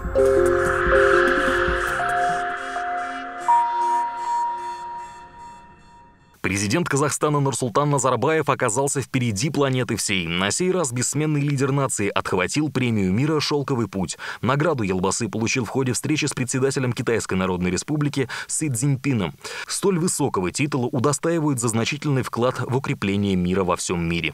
Президент Казахстана Нурсултан Назарбаев оказался впереди планеты всей. На сей раз бессменный лидер нации отхватил премию мира «Шелковый путь». Награду Елбасы получил в ходе встречи с председателем Китайской Народной Республики Си Цзиньпином. Столь высокого титула удостаивают за значительный вклад в укрепление мира во всем мире.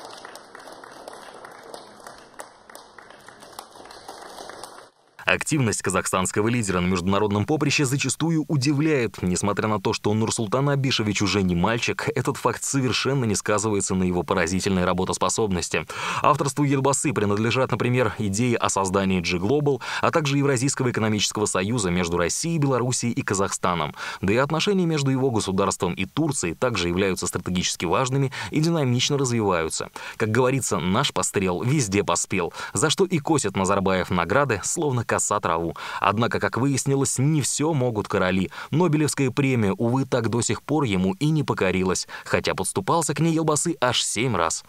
Активность казахстанского лидера на международном поприще зачастую удивляет. Несмотря на то, что Нурсултан Абишевич уже не мальчик, этот факт совершенно не сказывается на его поразительной работоспособности. Авторству Елбасы принадлежат, например, идеи о создании G-Global, а также Евразийского экономического союза между Россией, Белоруссией и Казахстаном. Да и отношения между его государством и Турцией также являются стратегически важными и динамично развиваются. Как говорится, наш пострел везде поспел, за что и косит Назарбаев награды, словно коса траву. Однако, как выяснилось, не все могут короли. Нобелевская премия, увы, так до сих пор ему и не покорилась, хотя подступался к ней Елбасы аж 7 раз.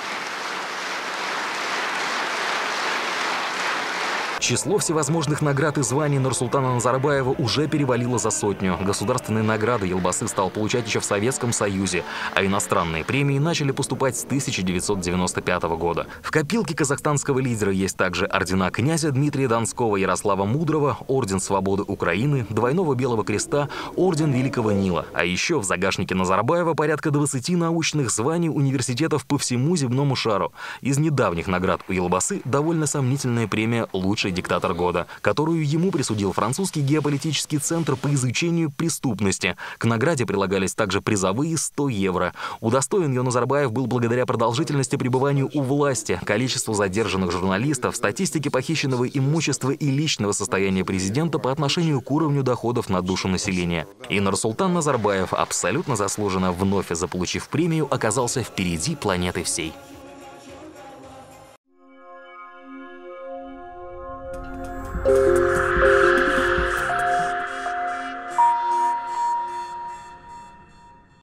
Число всевозможных наград и званий Нурсултана Назарбаева уже перевалило за 100. Государственные награды Елбасы стал получать еще в Советском Союзе, а иностранные премии начали поступать с 1995 года. В копилке казахстанского лидера есть также ордена князя Дмитрия Донского, Ярослава Мудрого, Орден Свободы Украины, Двойного Белого Креста, Орден Великого Нила. А еще в загашнике Назарбаева порядка 20 научных званий университетов по всему земному шару. Из недавних наград у Елбасы довольно сомнительная премия «Лучший диктатор года», которую ему присудил французский геополитический центр по изучению преступности. К награде прилагались также призовые 100 евро. Удостоен ее Назарбаев был благодаря продолжительности пребывания у власти, количеству задержанных журналистов, статистике похищенного имущества и личного состояния президента по отношению к уровню доходов на душу населения. И Нурсултан Назарбаев, абсолютно заслуженно вновь заполучив премию, оказался впереди планеты всей. Thank you.